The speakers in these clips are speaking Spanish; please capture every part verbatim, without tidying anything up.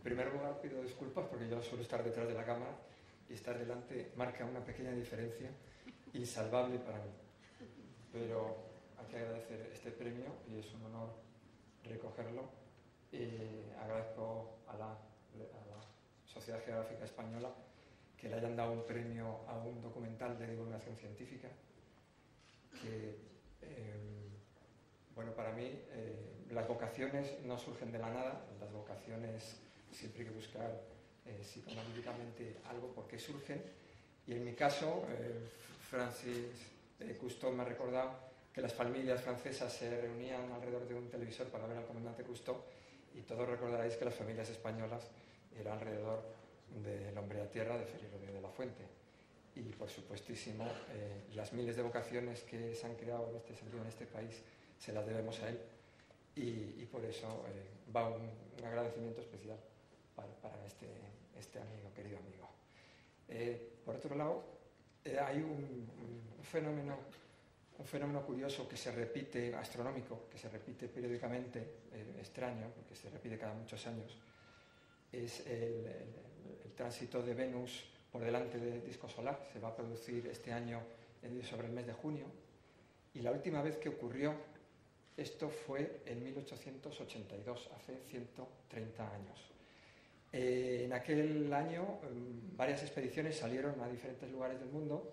primer lugar pido disculpas porque yo suelo estar detrás de la cámara y estar delante marca una pequeña diferencia insalvable para mí. Pero hay que agradecer este premio y es un honor recogerlo. Eh, agradezco a la, a la Sociedad Geográfica Española que le hayan dado un premio a un documental de divulgación científica que, eh, bueno, para mí eh, las vocaciones no surgen de la nada, las vocaciones siempre hay que buscar eh, psicoanalíticamente algo por qué surgen, y en mi caso eh, Francis eh, Cousteau me ha recordado que las familias francesas se reunían alrededor de un televisor para ver al comandante Cousteau, y todos recordaréis que las familias españolas eran alrededor del hombre a tierra de Félix Rodríguez de la Fuente. Y por supuestísimo eh, las miles de vocaciones que se han creado en este sentido en este país se las debemos a él, y, y por eso eh, va un, un agradecimiento especial para, para este, este amigo, querido amigo. Eh, por otro lado, eh, hay un, un fenómeno un fenómeno curioso que se repite, astronómico, que se repite periódicamente, eh, extraño, porque se repite cada muchos años, es el, el, el tránsito de Venus por delante del disco solar. Se va a producir este año sobre el mes de junio, y la última vez que ocurrió esto fue en mil ochocientos ochenta y dos, hace ciento treinta años. Eh, en aquel año eh, varias expediciones salieron a diferentes lugares del mundo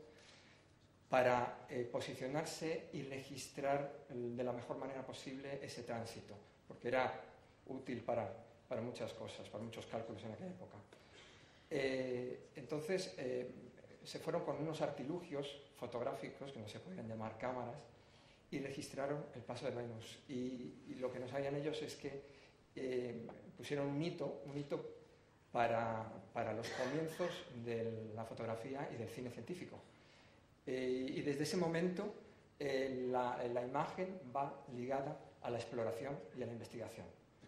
para eh, posicionarse y registrar de la mejor manera posible ese tránsito, porque era útil para, para muchas cosas, para muchos cálculos en aquella época. Eh, entonces, eh, se fueron con unos artilugios fotográficos, que no se podían llamar cámaras, y registraron el paso de Venus. Y, y lo que no sabían ellos es que eh, pusieron un hito, un hito para, para los comienzos de la fotografía y del cine científico. Eh, y desde ese momento eh, la, la imagen va ligada a la exploración y a la investigación.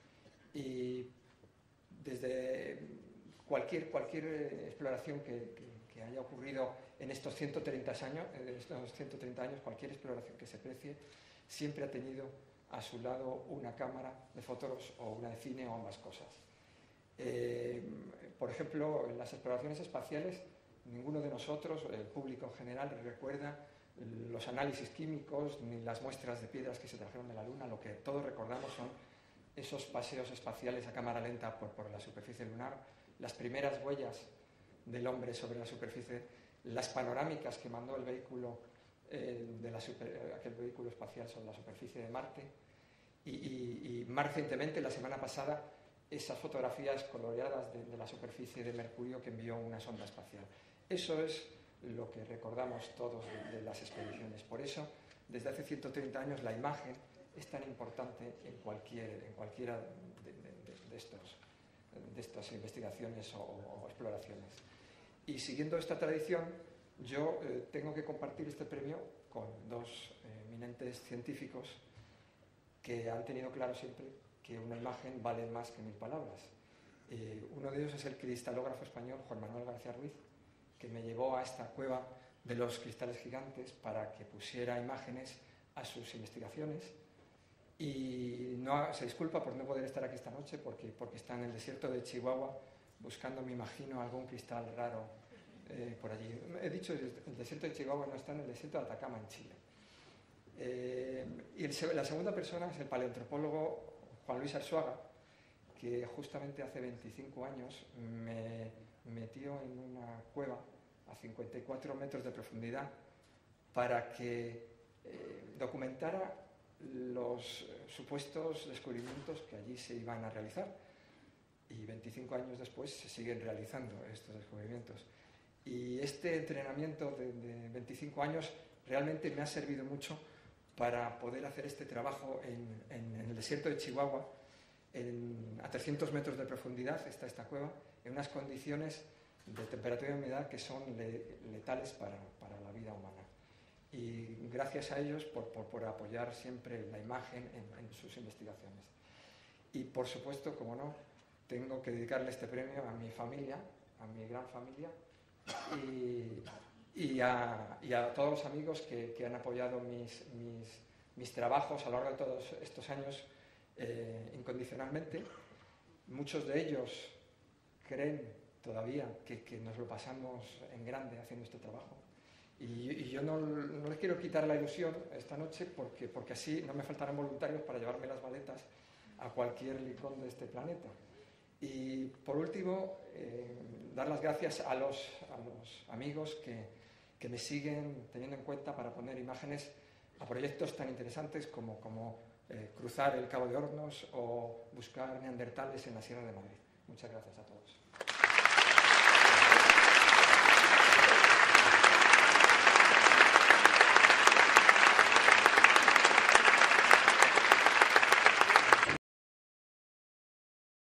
Y desde cualquier, cualquier exploración que, que, que haya ocurrido en estos ciento treinta años, estos ciento treinta años, cualquier exploración que se precie, siempre ha tenido a su lado una cámara de fotos o una de cine o ambas cosas. Eh, por ejemplo, en las exploraciones espaciales, ninguno de nosotros, el público en general, recuerda los análisis químicos ni las muestras de piedras que se trajeron de la Luna. Lo que todos recordamos son esos paseos espaciales a cámara lenta por, por la superficie lunar, las primeras huellas del hombre sobre la superficie, las panorámicas que mandó el vehículo, eh, de la super, aquel vehículo espacial sobre la superficie de Marte, y, y, y más recientemente, la semana pasada, esas fotografías coloreadas de, de la superficie de Mercurio que envió una sonda espacial. Eso es lo que recordamos todos de, de las expediciones. Por eso, desde hace ciento treinta años, la imagen es tan importante en, cualquier, en cualquiera de, de, de, estos, de estas investigaciones o, o exploraciones. Y siguiendo esta tradición, yo eh, tengo que compartir este premio con dos eh, eminentes científicos que han tenido claro siempre que una imagen vale más que mil palabras. Eh, uno de ellos es el cristalógrafo español Juan Manuel García Ruiz, que me llevó a esta cueva de los cristales gigantes para que pusiera imágenes a sus investigaciones. Y no, se disculpa por no poder estar aquí esta noche porque, porque está en el desierto de Chihuahua buscando, me imagino, algún cristal raro eh, por allí. He dicho, el desierto de Chihuahua no está en el desierto de Atacama, en Chile. Eh, y el, la segunda persona es el paleoantropólogo Juan Luis Arzuaga, que justamente hace veinticinco años me metió en una cueva a cincuenta y cuatro metros de profundidad para que eh, documentara los eh, supuestos descubrimientos que allí se iban a realizar. Y veinticinco años después se siguen realizando estos descubrimientos. Y este entrenamiento de, de veinticinco años realmente me ha servido mucho para poder hacer este trabajo en, en, en el desierto de Chihuahua, en, a trescientos metros de profundidad está esta cueva, en unas condiciones de temperatura y humedad que son le, letales para, para la vida humana. Y gracias a ellos por, por, por apoyar siempre la imagen en, en sus investigaciones. Y por supuesto, como no, tengo que dedicarle este premio a mi familia, a mi gran familia, y, y, a, y a todos los amigos que, que han apoyado mis, mis, mis trabajos a lo largo de todos estos años eh, incondicionalmente. Muchos de ellos creen todavía que, que nos lo pasamos en grande haciendo este trabajo. Y, y yo no, no les quiero quitar la ilusión esta noche porque, porque así no me faltarán voluntarios para llevarme las maletas a cualquier rincón de este planeta. Y por último, eh, dar las gracias a los, a los amigos que, que me siguen teniendo en cuenta para poner imágenes a proyectos tan interesantes como, como eh, cruzar el Cabo de Hornos o buscar neandertales en la Sierra de Madrid. Muchas gracias a todos.